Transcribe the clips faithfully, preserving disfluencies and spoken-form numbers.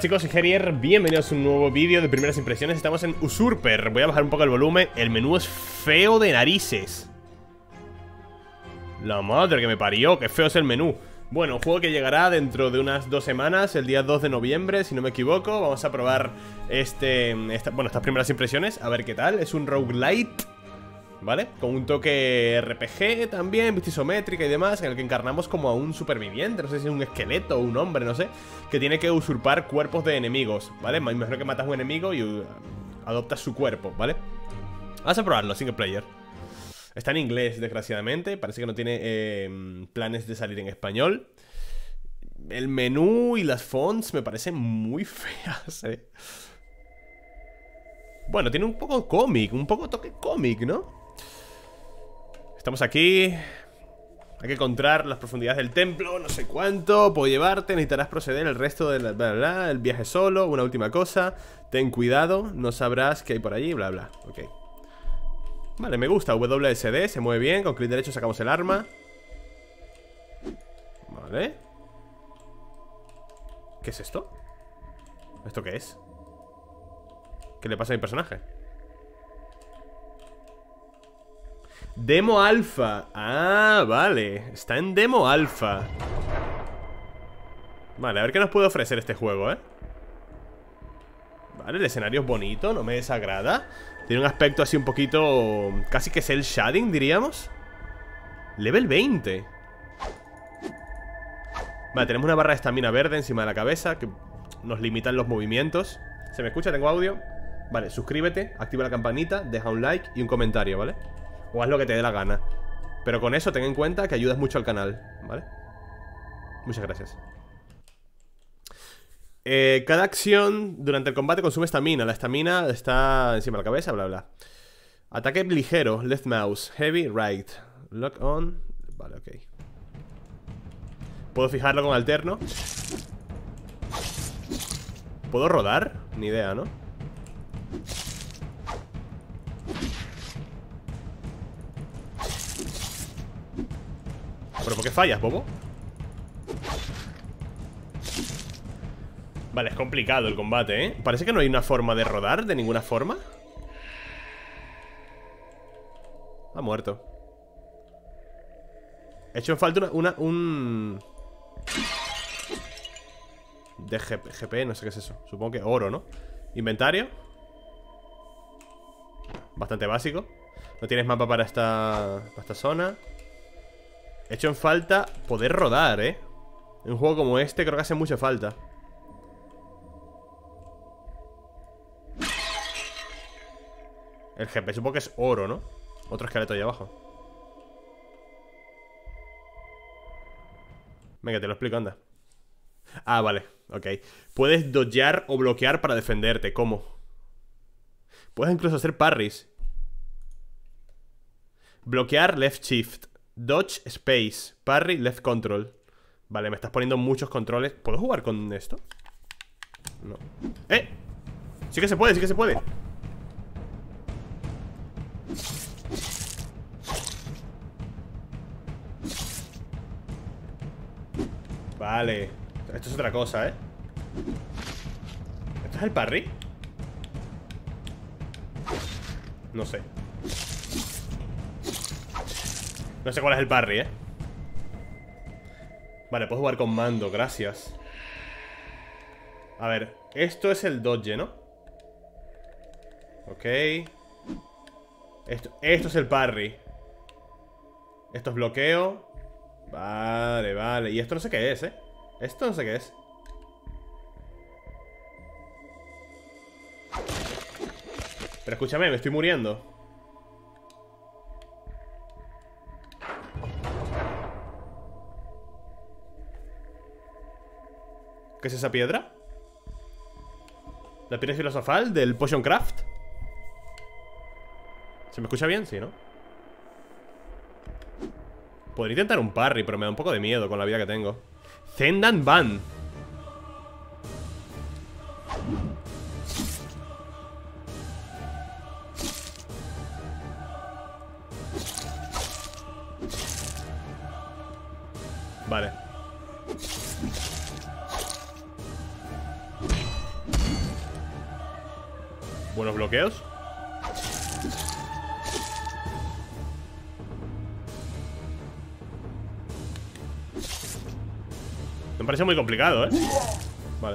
chicos, soy Gerier, bienvenidos a un nuevo vídeo de primeras impresiones. Estamos en Usurper, voy a bajar un poco el volumen. El menú es feo de narices. La madre que me parió, qué feo es el menú. Bueno, un juego que llegará dentro de unas dos semanas, el día dos de noviembre, si no me equivoco. Vamos a probar este, esta, bueno, estas primeras impresiones, a ver qué tal. Es un roguelite, ¿vale? Con un toque R P G también, vista isométrica y demás, en el que encarnamos como a un superviviente, no sé si es un esqueleto o un hombre, no sé, que tiene que usurpar cuerpos de enemigos, ¿vale? Me imagino que matas a un enemigo y uh, adoptas su cuerpo, ¿vale? Vamos a probarlo, single player. Está en inglés, desgraciadamente, parece que no tiene eh, planes de salir en español. El menú y las fonts me parecen muy feas, ¿eh? Bueno, tiene un poco cómic, un poco toque cómic, ¿no? Estamos aquí. Hay que encontrar las profundidades del templo, no sé cuánto. Puedo llevarte, necesitarás proceder el resto del bla, bla, bla, el viaje solo. Una última cosa, ten cuidado, no sabrás qué hay por allí, bla, bla. Ok. Vale, me gusta, W S D, se mueve bien. Con clic derecho sacamos el arma. Vale. ¿Qué es esto? ¿Esto qué es? ¿Qué le pasa a mi personaje? Demo alfa. Ah, vale. Está en demo alfa. Vale, a ver qué nos puede ofrecer este juego, ¿eh? Vale, el escenario es bonito, no me desagrada. Tiene un aspecto así un poquito... casi que cel shading, diríamos. Level veinte. Vale, tenemos una barra de estamina verde encima de la cabeza que nos limitan los movimientos. ¿Se me escucha? ¿Tengo audio? Vale, suscríbete, activa la campanita, deja un like y un comentario, ¿vale? O haz lo que te dé la gana. Pero con eso ten en cuenta que ayudas mucho al canal, ¿vale? Muchas gracias. eh, Cada acción durante el combate consume estamina. La estamina está encima de la cabeza, bla, bla. Ataque ligero, left mouse, heavy, right. Lock on. Vale, ok. ¿Puedo fijarlo con alterno? ¿Puedo rodar? Ni idea, ¿no? ¿Pero por qué fallas, bobo? Vale, es complicado el combate, ¿eh? Parece que no hay una forma de rodar de ninguna forma. Ha muerto. He hecho en falta una... una un... De G P, no sé qué es eso. Supongo que oro, ¿no? Inventario. Bastante básico. No tienes mapa para esta, para esta zona. He hecho en falta poder rodar, ¿eh? En un juego como este creo que hace mucha falta. El G P supongo que es oro, ¿no? Otro esqueleto ahí abajo. Venga, te lo explico, anda. Ah, vale, ok. Puedes dodgear o bloquear para defenderte. ¿Cómo? Puedes incluso hacer parries. Bloquear, left shift. Dodge, space. Parry, left control. Vale, me estás poniendo muchos controles. ¿Puedo jugar con esto? No. ¡Eh! Sí que se puede, sí que se puede. Vale. Esto es otra cosa, ¿eh? ¿Esto es el parry? No sé. No sé cuál es el parry, ¿eh? Vale, puedo jugar con mando, gracias. A ver, esto es el dodge, ¿no? Ok. Esto, esto es el parry. Esto es bloqueo. Vale, vale. Y esto no sé qué es, ¿eh? Esto no sé qué es. Pero escúchame, me estoy muriendo. ¿Qué es esa piedra? ¿La piedra filosofal del Potion Craft? ¿Se me escucha bien? Sí, ¿no? Podría intentar un parry, pero me da un poco de miedo con la vida que tengo. Zendan Van. Vale. Buenos bloqueos. Me parece muy complicado, ¿eh? Vale.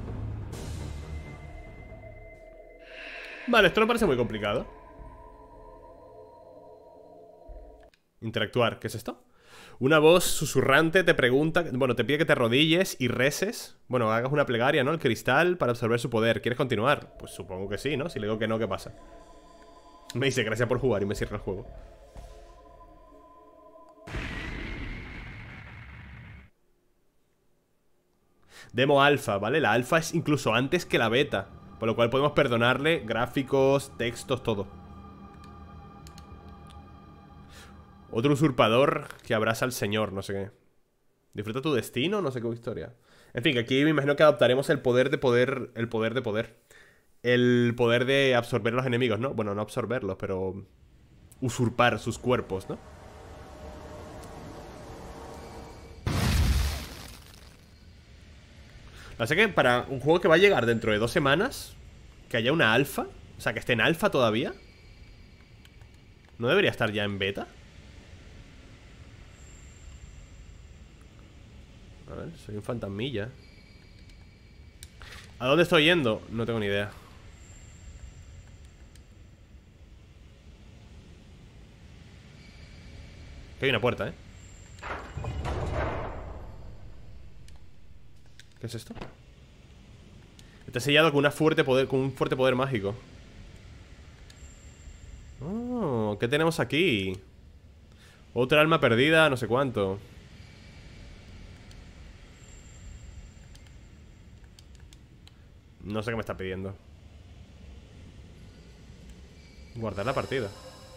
Vale, esto no parece muy complicado. Interactuar, ¿qué es esto? Una voz susurrante te pregunta, bueno, te pide que te arrodilles y reces. Bueno, hagas una plegaria, ¿no? El cristal para absorber su poder. ¿Quieres continuar? Pues supongo que sí, ¿no? Si le digo que no, ¿qué pasa? Me dice gracias por jugar y me cierra el juego. Demo alfa, ¿vale? La alfa es incluso antes que la beta, por lo cual podemos perdonarle gráficos, textos, todo. Otro usurpador que abraza al señor, no sé qué. Disfruta tu destino, no sé qué historia. En fin, que aquí me imagino que adoptaremos el poder de poder. El poder de poder. El poder de absorber a los enemigos, ¿no? Bueno, no absorberlos, pero usurpar sus cuerpos, ¿no? Así que para un juego que va a llegar dentro de dos semanas, que haya una alfa, o sea, que esté en alfa todavía, ¿no debería estar ya en beta? A ver, soy un fantasmilla. ¿A dónde estoy yendo? No tengo ni idea. Que hay una puerta, ¿eh? ¿Qué es esto? Está sellado con una fuerte poder, con un fuerte poder mágico. Oh, ¿qué tenemos aquí? Otra alma perdida, no sé cuánto. No sé qué me está pidiendo. Guardar la partida.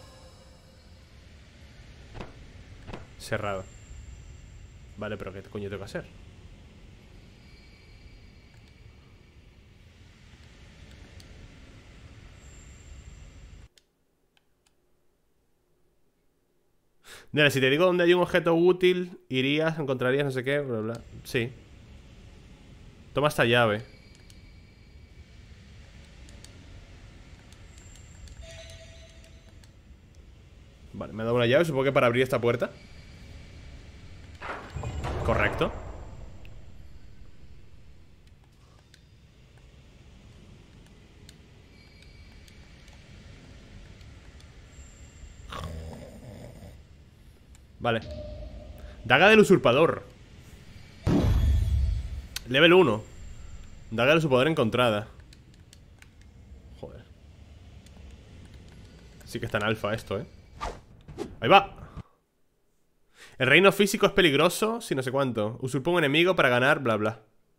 Cerrado. Vale, pero ¿qué coño tengo que hacer? Mira, si te digo dónde hay un objeto útil, irías, encontrarías no sé qué, bla, bla. Sí. Toma esta llave. Vale, me ha dado una llave, supongo que para abrir esta puerta. Correcto. Vale. Daga del usurpador. Level uno. Daga del usurpador encontrada. Joder. Sí que está en alfa esto, eh. Ahí va. El reino físico es peligroso, si no sé cuánto. Usurpa un enemigo para ganar, bla bla.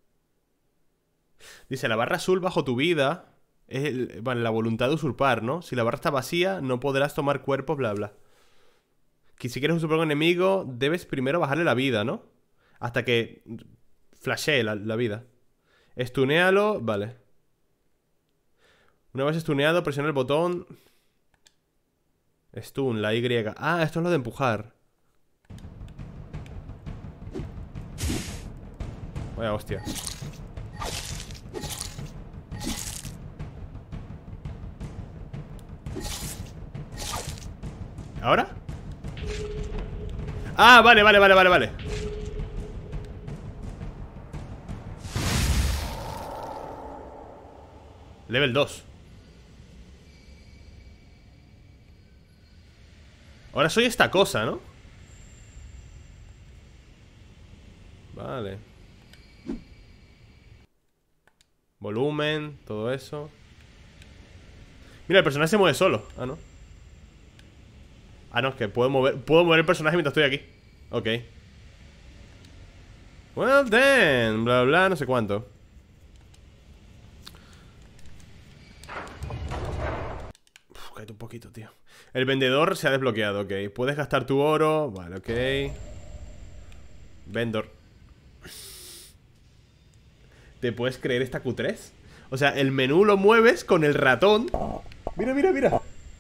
Dice, la barra azul bajo tu vida es el, bueno, la voluntad de usurpar, ¿no? Si la barra está vacía, no podrás tomar cuerpos, bla bla. Que si quieres usurpar un enemigo, debes primero bajarle la vida, ¿no? Hasta que flashee la, la vida. Stunealo, vale. Una vez stuneado, presiona el botón. Stun, la Y. Ah, esto es lo de empujar. Vaya hostia. ¿Ahora? Ah, vale, vale, vale, vale, vale. Level dos. Ahora soy esta cosa, ¿no? Vale. Volumen, todo eso. Mira, el personaje se mueve solo. Ah, no. Ah, no, es que puedo mover Puedo mover el personaje mientras estoy aquí. Ok. Well then, bla bla, no sé cuánto. Uf, cállate un poquito, tío. El vendedor se ha desbloqueado, ok. Puedes gastar tu oro, vale, ok. Vendor. ¿Te puedes creer esta Q tres? O sea, el menú lo mueves con el ratón. Mira, mira, mira.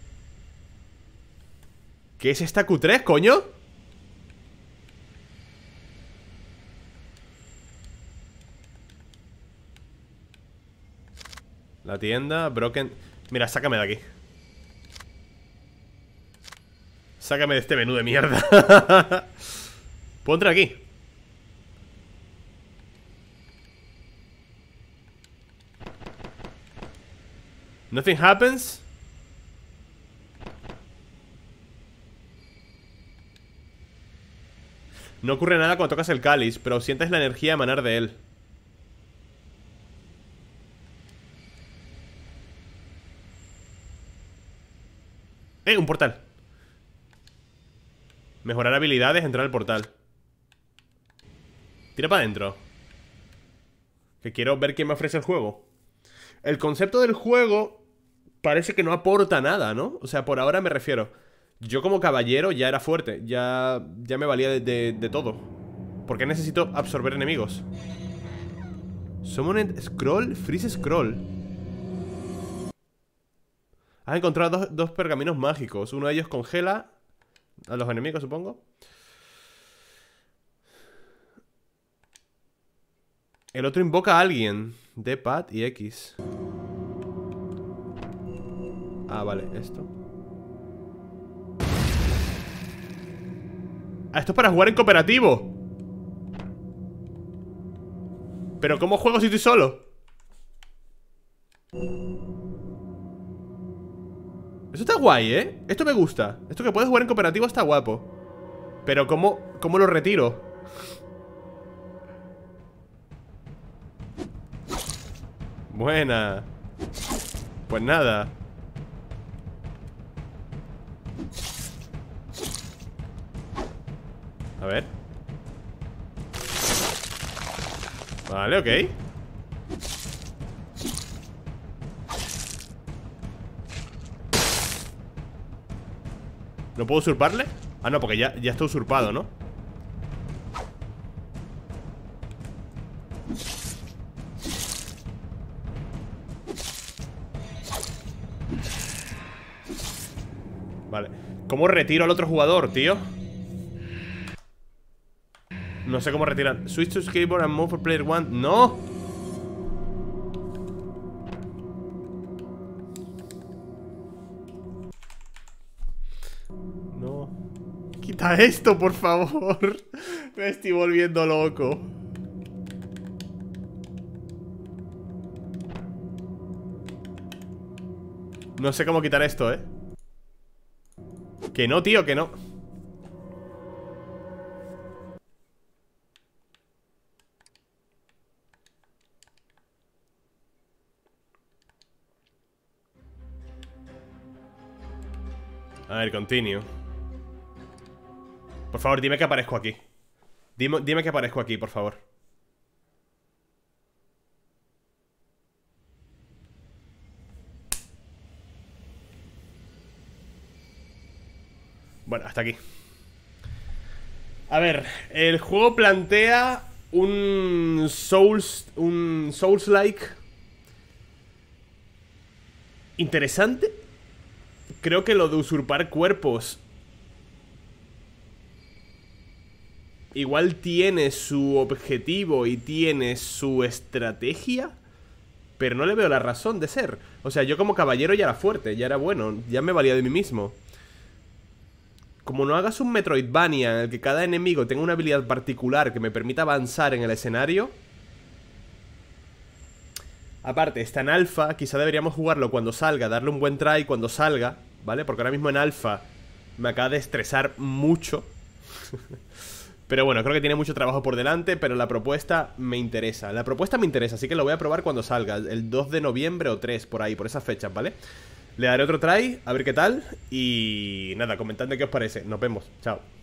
¿Qué es esta Q tres, coño? La tienda, Broken... Mira, sácame de aquí. Sácame de este menú de mierda. ¿Puedo entrar aquí? Nothing happens. No ocurre nada cuando tocas el cáliz, pero sientes la energía emanar de él. ¡Eh! Un portal. Mejorar habilidades, entrar al portal. Tira para adentro. Que quiero ver qué me ofrece el juego. El concepto del juego parece que no aporta nada, ¿no? O sea, por ahora me refiero. Yo como caballero ya era fuerte. Ya, ya me valía de, de, de todo. ¿Por qué necesito absorber enemigos? Summoned Scroll, Freeze Scroll. Has encontrado dos, dos pergaminos mágicos. Uno de ellos congela a los enemigos, supongo. El otro invoca a alguien. D, pad y X. Ah, vale, esto. Ah, esto es para jugar en cooperativo. Pero ¿cómo juego si estoy solo? Eso está guay, ¿eh? Esto me gusta. Esto que puedes jugar en cooperativo está guapo. Pero ¿cómo, cómo lo retiro? Buena. Pues nada. A ver. Vale, ok. ¿No puedo usurparle? Ah, no, porque ya, ya está usurpado, ¿no? Vale. ¿Cómo retiro al otro jugador, tío? No sé cómo retirar. Switch to skateboard and move for player one. ¡No! No. Quita esto, por favor. Me estoy volviendo loco. No sé cómo quitar esto, ¿eh? Que no, tío, que no. A ver, continue. Por favor, dime que aparezco aquí. Dime, dime que aparezco aquí, por favor. Bueno, hasta aquí. A ver, el juego plantea un Souls, un Souls-like interesante. Creo que lo de usurpar cuerpos igual tiene su objetivo y tiene su estrategia, pero no le veo la razón de ser. O sea, yo como caballero ya era fuerte, ya era bueno, ya me valía de mí mismo. Como no hagas un Metroidvania en el que cada enemigo tenga una habilidad particular que me permita avanzar en el escenario. Aparte, está en alfa, quizá deberíamos jugarlo cuando salga, darle un buen try cuando salga, ¿vale? Porque ahora mismo en alfa me acaba de estresar mucho. Pero bueno, creo que tiene mucho trabajo por delante, pero la propuesta me interesa. La propuesta me interesa, así que lo voy a probar cuando salga, el dos de noviembre o tres, por ahí, por esas fechas, ¿vale? Le daré otro try, a ver qué tal. Y nada, comentadme qué os parece. Nos vemos, chao.